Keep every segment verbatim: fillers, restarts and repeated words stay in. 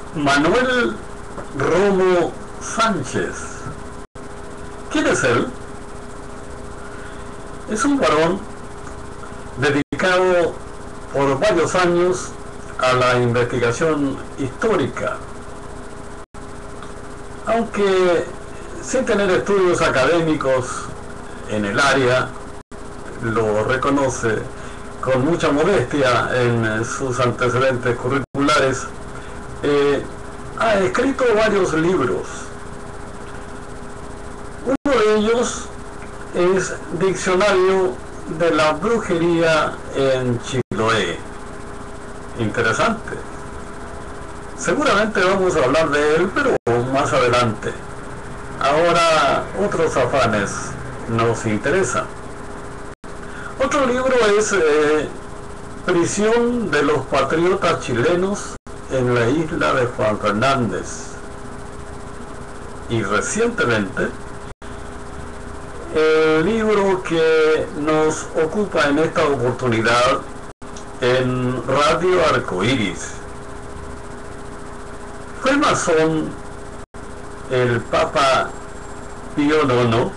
Manuel Romo Sánchez. ¿Quién es él? Es un varón dedicado por varios años a la investigación histórica, aunque sin tener estudios académicos en el área. Lo reconoce con mucha modestia en sus antecedentes curriculares. Eh, ha escrito varios libros. Uno de ellos es Diccionario de la Brujería en Chiloé. Interesante. Seguramente vamos a hablar de él, pero más adelante. Ahora otros afanes nos interesan. Otro libro es eh, Prisión de los Patriotas Chilenos en la isla de Juan Fernández. Y recientemente, el libro que nos ocupa en esta oportunidad en Radio Arcoíris. Fue masón el Papa Pío noveno.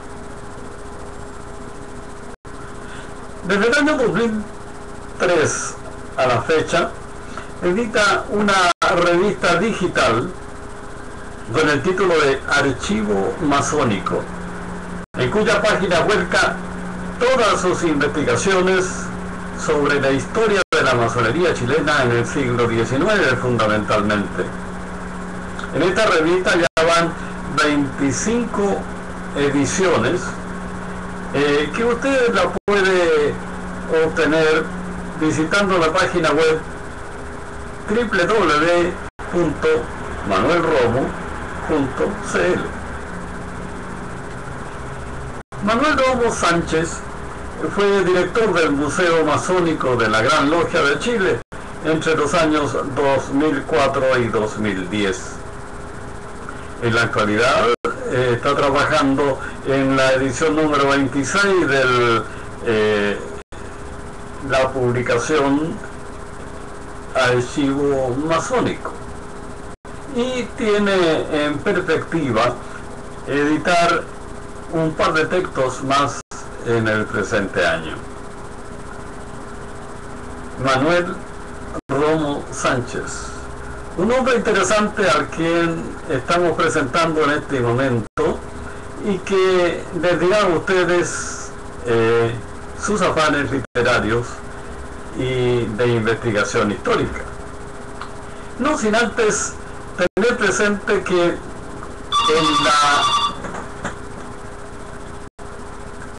Desde el año dos mil tres a la fecha, edita una revista digital con el título de Archivo Masónico, en cuya página vuelca todas sus investigaciones sobre la historia de la masonería chilena en el siglo diecinueve fundamentalmente. En esta revista ya van veinticinco ediciones eh, que usted la puede obtener visitando la página web doble u doble u doble u punto manuel romo punto c l. Manuel Romo Sánchez fue director del Museo Masónico de la Gran Logia de Chile entre los años dos mil cuatro y dos mil diez. En la actualidad eh, está trabajando en la edición número veintiséis de eh, la publicación Archivo Masónico, y tiene en perspectiva editar un par de textos más en el presente año. Manuel Romo Sánchez, un hombre interesante al quien estamos presentando en este momento y que les dirá a ustedes eh, sus afanes literarios y de investigación histórica. No sin antes tener presente que en la